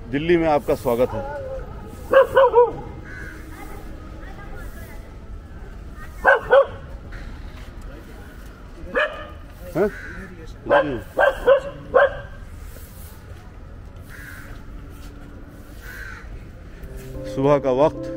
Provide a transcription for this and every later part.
दिल्ली में आपका स्वागत है। हाँ? सुबह का वक्त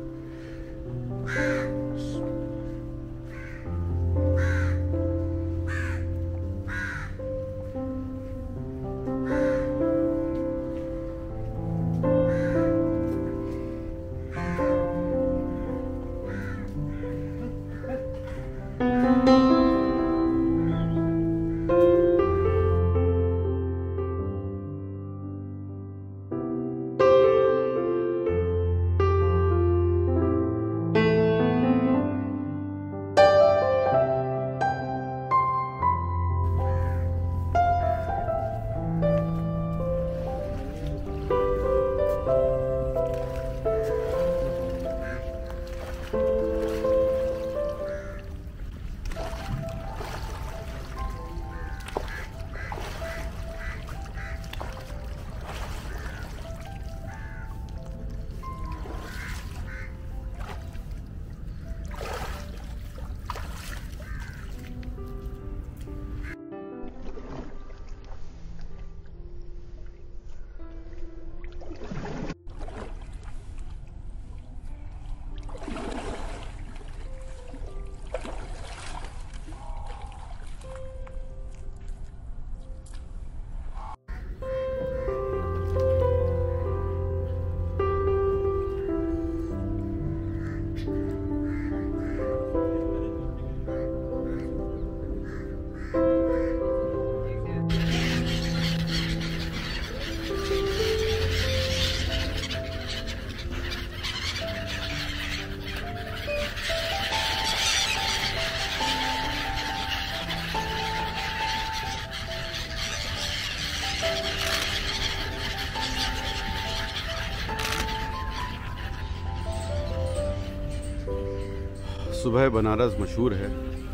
सुबह बनारस मशहूर है,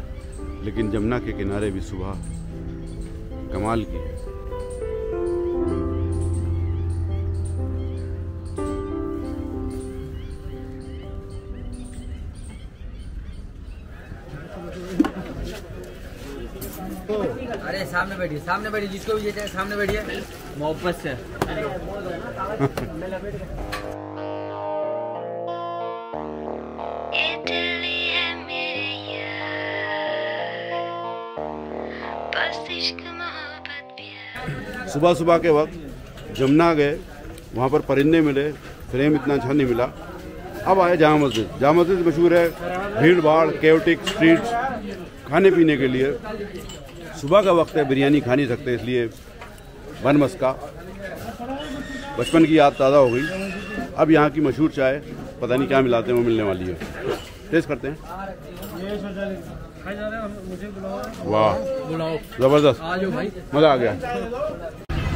लेकिन जमुना के किनारे भी सुबह कमाल की है। अरे सामने बैठिए, जिसको भी ये चाहे सामने बैठिए मोहब्बत से। सुबह सुबह के वक्त जमुना गए, वहाँ पर परिंदे मिले, फ्रेम इतना अच्छा नहीं मिला। अब आए जामा मस्जिद। जामा मस्जिद मशहूर है, भीड़ भाड़, केओटिक स्ट्रीट्स, खाने पीने के लिए। सुबह का वक्त है, बिरयानी खा नहीं सकते, इसलिए बन मस्का, बचपन की याद ताज़ा हो गई। अब यहाँ की मशहूर चाय पता नहीं क्या मिलाते हैं, वो मिलने वाली है। टेस्ट करते हैं। वाह, जबरदस्त, मज़ा आ गया।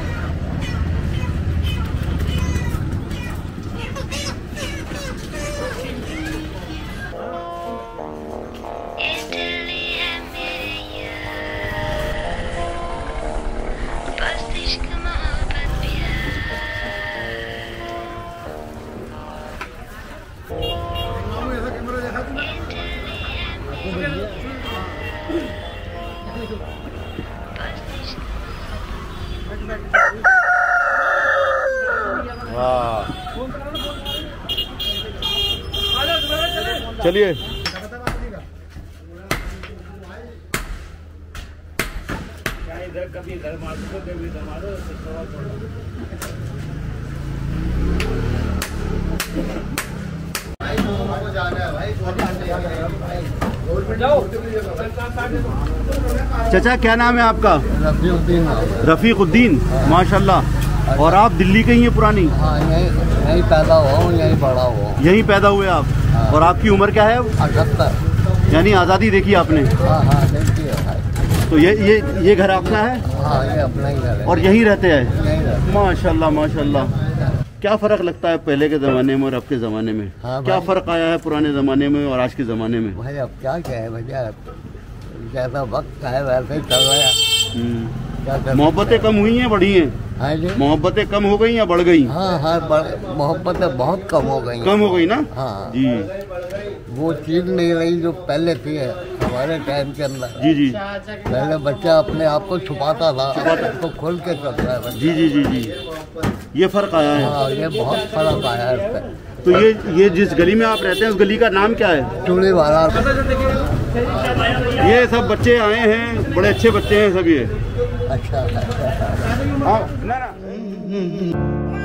चलिए, चाचा क्या नाम है आपका? रफीकुद्दीन। रफीकुद्दीन, माशाल्लाह। और आप दिल्ली के ही हैं पुरानी? हाँ, यहीं पैदा हुआ हूँ, यहीं बड़ा हुआ। यहीं पैदा हुए आप? हाँ। और आपकी उम्र क्या है? 78। यानी आज़ादी देखी आपने? हाँ हाँ, देखी है। तो ये घर आपका है? हाँ, ये अपना ही घर है। और यहीं रहते हैं? यहीं रहते। माशाल्लाह माशाल्लाह। क्या फ़र्क लगता है पहले के ज़माने में और अब के ज़माने में? हाँ, क्या फ़र्क आया है पुराने ज़माने में और आज के ज़माने में? भाई अब क्या कहे भैया, जैसा वक्त है वैसे ही चल रहा है। क्या कर मोहब्बतें कम हुई हैं बढ़ी हैं? हाँ जी। मोहब्बतें कम हो गई या बढ़ गई? हाँ हाँ, मोहब्बतें बहुत कम हो गई। कम हो गई ना? हाँ जी वो चीज नहीं रही जो पहले थी हमारे टाइम के अंदर। जी जी पहले बच्चा अपने आप को छुपाता था, तो खोल के चलता है बच्चा। जी जी जी जी, ये फर्क आया है। हाँ ये बहुत फर्क आया है इससे। तो ये जिस गली में आप रहते हैं उस गली का नाम क्या है? चूड़ी वाला। ये सब बच्चे आए हैं, बड़े अच्छे बच्चे हैं सब ये। अच्छा हाँ ना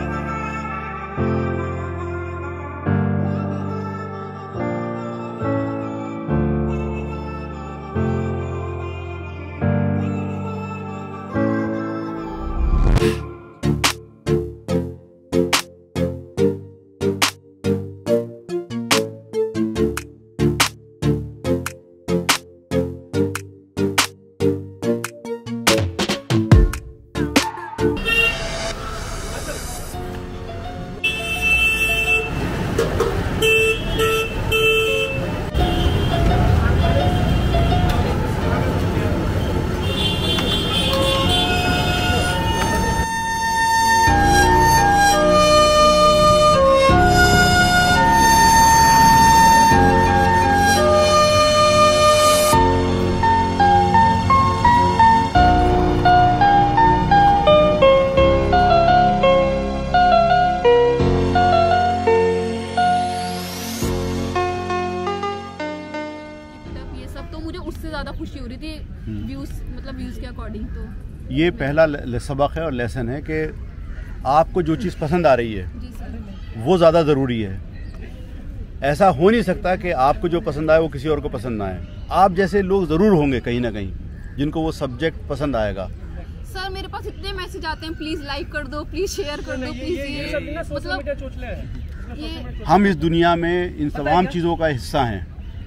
खुशी हो रही थी व्यूज, मतलब व्यूज के अकॉर्डिंग। तो ये पहला सबक है और लेसन है कि आपको जो चीज़ पसंद आ रही है जी सर, वो ज़्यादा ज़रूरी है। ऐसा हो नहीं सकता कि आपको जो पसंद आए वो किसी और को पसंद ना आए। आप जैसे लोग ज़रूर होंगे कहीं ना कहीं जिनको वो सब्जेक्ट पसंद आएगा। सर मेरे पास इतने मैसेज आते हैं, प्लीज लाइक कर दो, प्लीज शेयर कर दो, प्लीज ये मतलब ये हम इस दुनिया में इन तमाम चीज़ों का हिस्सा हैं।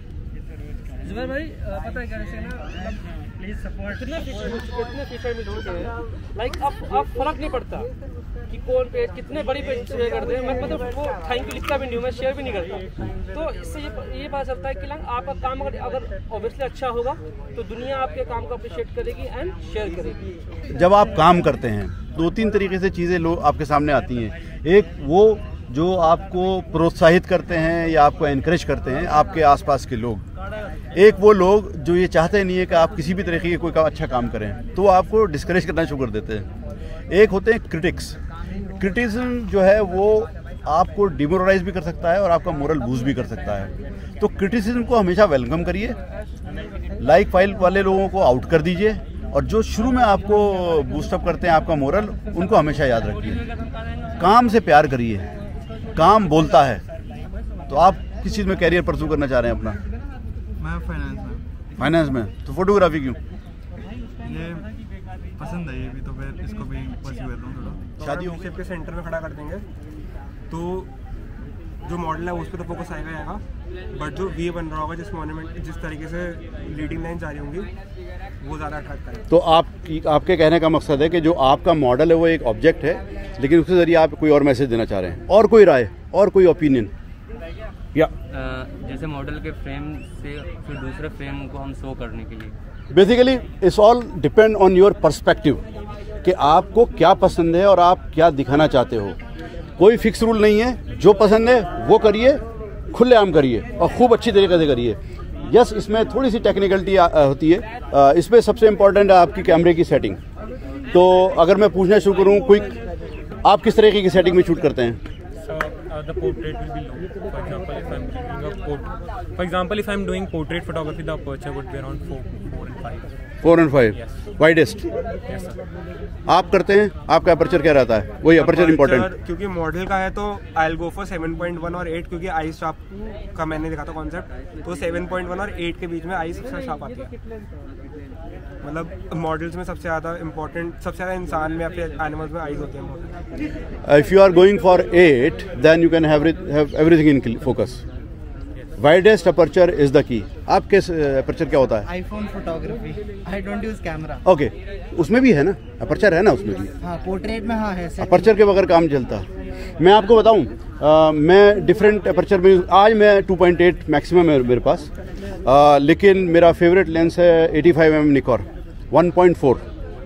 जुबैर भाई पता है क्या जैसे ना, प्लीज सपोर्ट कितने फीचर में जोड़ के लाइक अब फर्क नहीं पड़ता कि कौन पेज कितने बड़ी पेज शेयर करते हैं। मैं मतलब वो थैंक यू लिखता भी नहीं हूँ, मैं शेयर भी नहीं करता। तो इससे ये पता चलता है कि लंग आपका काम अगर ऑब्वियसली अच्छा होगा तो दुनिया आपके काम को अप्रिशिएट करेगी एंड शेयर करेगी। जब आप काम करते हैं दो तीन तरीके से चीज़ें लोग आपके सामने आती हैं। एक वो जो आपको प्रोत्साहित करते हैं या आपको एनकरेज करते हैं आपके आसपास के लोग। एक वो लोग जो ये चाहते नहीं है कि आप किसी भी तरीके का कोई अच्छा काम करें, तो वो आपको डिस्करेज करना शुरू कर देते हैं। एक होते हैं क्रिटिक्स। क्रिटिसिज्म जो है वो आपको डिमोरलाइज भी कर सकता है और आपका मोरल बूस्ट भी कर सकता है। तो क्रिटिसिज्म को हमेशा वेलकम करिए, लाइक फाइल वाले लोगों को आउट कर दीजिए, और जो शुरू में आपको बूस्टअप करते हैं आपका मोरल, उनको हमेशा याद रखिए। काम से प्यार करिए, काम बोलता है। तो आप किस चीज़ में कैरियर परस्यू करना चाह रहे हैं अपना? मैं फाइनेंस में। तो फोटोग्राफी क्यों? ये पसंद है, ये भी तो फिर इसको भी परस्यू करता हूँ थोड़ा। शादी हो के सेंटर में खड़ा कर देंगे तो जो मॉडल है उस पर तो फोकस आएगा, बट जो वी बन रहा होगा, जिस तरीके से लीडिंग लाइन जा रही होंगी वो ज़्यादा अट्रैक्ट करेगा। तो आपके कहने का मकसद है कि जो आपका मॉडल है वो एक ऑब्जेक्ट है, लेकिन उसके ज़रिए आप कोई और मैसेज देना चाह रहे हैं, और कोई राय और कोई ओपिनियन? या जैसे मॉडल के फ्रेम से फिर दूसरे फ्रेम को हम शो करने के लिए basically it's all depend on your perspective कि आपको क्या पसंद है और आप क्या दिखाना चाहते हो। कोई फिक्स रूल नहीं है, जो पसंद है वो करिए, खुलेआम करिए और खूब अच्छी तरीके से करिए। यस, इसमें थोड़ी सी टेक्निकलिटी होती है। इसमें सबसे इम्पोर्टेंट है आपकी कैमरे की सेटिंग। तो अगर मैं पूछना शुरू करूँ, क्विक, आप किस तरीके की सेटिंग में शूट करते हैं? The portrait will be low. For example, if I'm doing portrait photography, the aperture would be around 4 and 5. 4 and 5, Yes. Widest. Yes, sir. आप करते हैं, आपका अपर्चर क्या रहता है? वही अपर्चर इम्पोर्टेंट। क्योंकि मॉडल का है तो आई विल गो फॉर 7.1 और 8, क्योंकि आई शार्प का मैंने देखा था कॉन्सेप्ट, तो 7.1 और 8 के बीच में आई सबसे शार्प आती है। मतलब मॉडल्स में सबसे ज़्यादा इंसान में या फिर एनिमल्स में आईज होती है। If you are going for 8, then you can have everything in focus. Widest aperture is the key. आपके अपर्चर क्या होता है? IPhone photography, I don't use camera. Okay, उसमें भी है ना अपर्चर, है ना उसमें भी? हाँ, पोर्ट्रेट में हाँ है। अपर्चर के बगैर काम चलता। मैं आपको बताऊं, मैं डिफरेंट अपर्चर में आज मैं 2.8 मैक्सिमम है मेरे पास, लेकिन मेरा फेवरेट लेंस है 85mm निकॉन 1.4।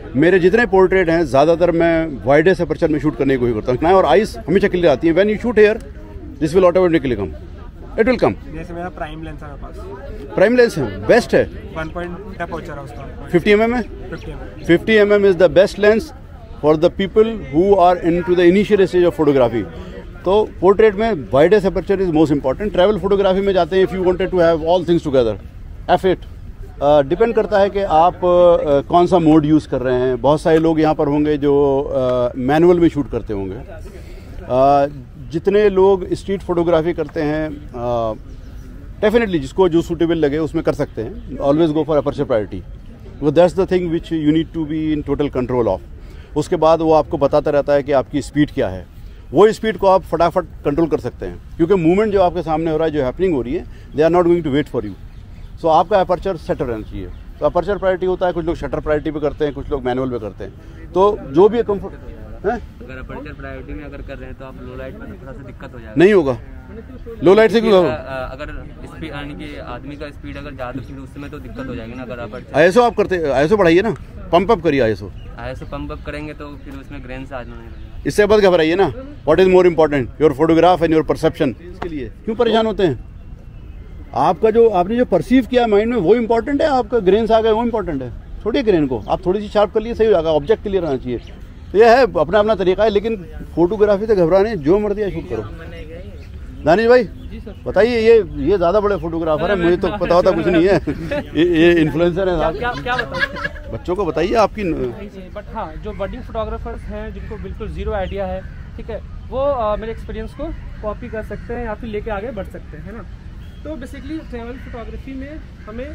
मेरे जितने पोर्ट्रेट हैं ज़्यादातर मैं वाइडेस्ट अपर्चर में शूट करने की कोशिश करता हूँ और आइस हमेशा क्लियर आती है। When you shoot here this will automatically come, it will come. जैसे मेरा प्राइम लेंस है मेरे पास, प्राइम लेंस है, बेस्ट है। 1.5 पहुंचा रहा उसका 50 mm है। 50 mm is the best lens for the people who are into the initial stage of photography. तो पोर्ट्रेट में widest aperture is most important. Travel photography में जाते हैं if you wanted to have all things together, f8 depend करता है कि आप कौन सा मोड यूज़ कर रहे हैं। बहुत सारे लोग यहाँ पर होंगे जो मैनुअल में शूट करते होंगे। जितने लोग स्ट्रीट फोटोग्राफी करते हैं डेफिनेटली जिसको जो सूटेबल लगे उसमें कर सकते हैं। Always go for aperture priority, वो that's the thing which you need to be in total control of. उसके बाद वो आपको बताता रहता है कि आपकी स्पीड क्या है, वो स्पीड को आप फटाफट कंट्रोल कर सकते हैं क्योंकि मूवमेंट जो आपके सामने हो रहा है, जो हैपनिंग हो रही है, they are not going to wait for you. So आपका अपर्चर सेट रहना चाहिए। तो अपर्चर प्रायोरिटी होता है, कुछ लोग शटर प्रायोरिटी पे करते हैं, कुछ लोग मैनुअल पे करते हैं। तो जो भी कंफर्ट है, अगर अपर्चर प्रायोरिटी में अगर कर रहे हैं तो आप लो लाइट में थोड़ा सा दिक्कत हो जाएगा। नहीं होगा, लो लाइट से क्यों? अगर स्पीड यानी कि आदमी का स्पीड अगर ज़्यादा फिर उसमें तो दिक्कत हो जाएगी ना। अगर अपर्चर आईएसओ आप करते, आईएसओ बढ़ाइए ना, पंप अप करिए। आईएसओ पंप अप करेंगे तो फिर उसमें ग्रेन से आना नहीं लगेगा। इससे बद घबराइए ना। What is more important, your photograph and your perception. इसके लिए क्यों परेशान होते हैं? आपका जो आपने जो परसीव किया माइंड में वो इम्पोर्टेंट है, आपका ग्रेन्स आ गए वो इम्पोर्टेंट है। छोड़िए ग्रेन को, आप थोड़ी सी शार्प कर लिए सही हो जाएगा। ऑब्जेक्ट क्लियर रहना चाहिए। तो यह है अपना अपना तरीका है, लेकिन फोटोग्राफी से घबराने जो मर्जी शूट करो। दानिश भाई बताइए, ये ज़्यादा बड़े फोटोग्राफर है, मुझे तो पता होता कुछ नहीं है। ये इन्फ्लुएंसर है। क्या बताऊं बच्चों को बताइए आपकी। बट हाँ, जो बडिंग फोटोग्राफर्स हैं जिनको बिल्कुल ज़ीरो आइडिया है, ठीक है, वो मेरे एक्सपीरियंस को कॉपी कर सकते हैं या फिर लेके आगे बढ़ सकते हैं, है ना। तो बेसिकली ट्रैवल फोटोग्राफी में हमें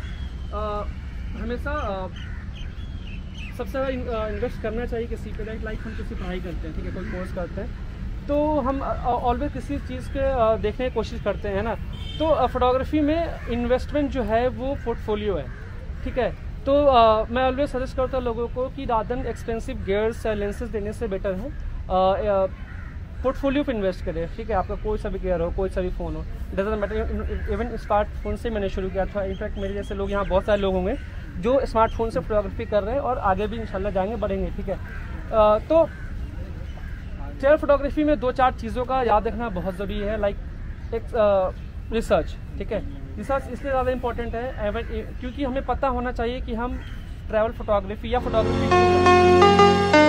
हमेशा सबसे ज़्यादा इन्वेस्ट करना चाहिए किसी पे। लाइक हम किसी पढ़ाई करते हैं, ठीक है, कोई कोर्स करते हैं, तो हम ऑलवेज किसी चीज़ के देखने की कोशिश करते हैं ना। तो फोटोग्राफी में इन्वेस्टमेंट जो है वो पोर्टफोलियो है, ठीक है। तो मैं ऑलवेज सजेस्ट करता हूँ लोगों को कि रादर देन एक्सपेंसिव गियर्स या लेंसेज देने से बेटर है पोर्टफोलियो पे इन्वेस्ट करें, ठीक है। आपका कोई सा भी गियर हो, कोई सा भी फ़ोन हो, डजंट मैटर। इवन स्मार्टफोन से मैंने शुरू किया था। इनफैक्ट मेरे जैसे लोग यहाँ बहुत सारे लोग होंगे जो स्मार्टफोन से फोटोग्राफी कर रहे हैं और आगे भी इंशाल्लाह जाएंगे, बढ़ेंगे, ठीक है। तो ट्रैवल फोटोग्राफी में 2-4 चीज़ों का याद रखना बहुत ज़रूरी है। लाइक एक रिसर्च, ठीक है। रिसर्च इसलिए ज़्यादा इंपॉर्टेंट है क्योंकि हमें पता होना चाहिए कि हम ट्रैवल फोटोग्राफी या फोटोग्राफी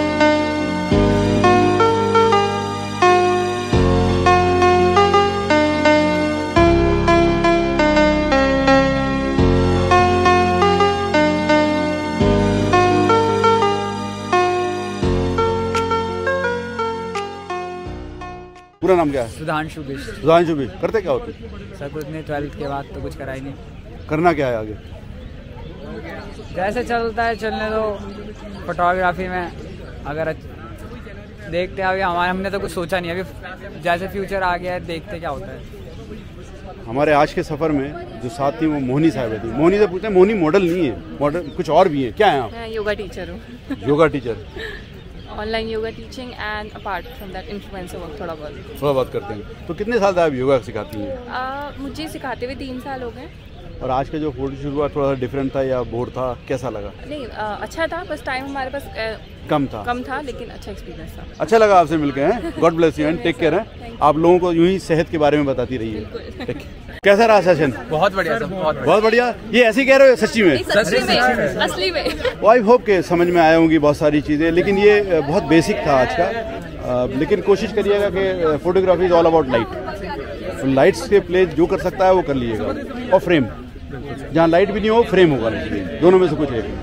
पूरा नाम क्या है? सुधांशु बिष्ट। सुधांशु भी करते क्या होते? सर कुछ नहीं, 12th के बाद तो कुछ करा ही नहीं। करना क्या है आगे? जैसे चलता है चलने दो। फोटोग्राफी में अगर देखते हैं, अभी हमने तो कुछ सोचा नहीं, अभी जैसे फ्यूचर आ गया है देखते क्या होता है। हमारे आज के सफ़र में जो साथ थी वो मोहनी साहब थी। मोहनी से पूछते हैं, मोहनी मॉडल नहीं है, मॉडल कुछ और भी है, क्या है आप? मैं योगा टीचर हूँ। Yoga teacher, online yoga teaching and apart from that influencer work थोड़ा बहुत करते हैं। तो कितने साल से आप योगा सिखाती हैं? मुझे सिखाते हुए 3 साल हो गए। और आज का जो फोटो शूट हुआ थोड़ा सा डिफरेंट था या बोर था, कैसा लगा? नहीं, अच्छा था, बस टाइम हमारे पास कम था, लेकिन अच्छा एक्सपीरियंस था। अच्छा लगा आपसे मिलकर, हैं? God bless you and take care है। आप लोगों को यूं ही सेहत के बारे में बताती रहिए। कैसा रहा सेशन? बहुत बढ़िया सर, बहुत बढ़िया। ये ऐसे ही कह रहे हो सच्ची में? असली में। आई होप के समझ में आया होंगी बहुत सारी चीज़ें, लेकिन ये बहुत बेसिक था आज का। लेकिन कोशिश करिएगा कि photography is all about light. Lights के प्ले जो कर सकता है वो कर लीजिएगा, और फ्रेम, जहाँ लाइट भी नहीं हो फ्रेम होगा, दोनों में से कुछ एक।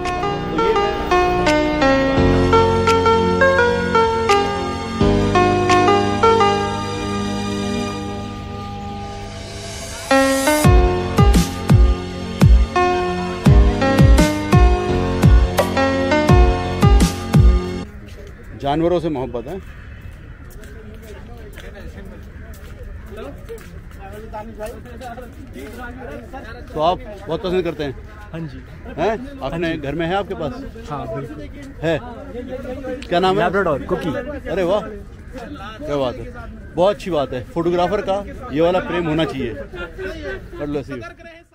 जानवरों से मोहब्बत है। तो आप बहुत पसंद करते हैं? हाँ जी। हैं? अपने घर में है आपके पास? हाँ बिल्कुल है। क्या नाम है? Labrador Cookie. अरे वाह, क्या बात है, बहुत अच्छी बात है। फोटोग्राफर का ये वाला प्रेम होना चाहिए।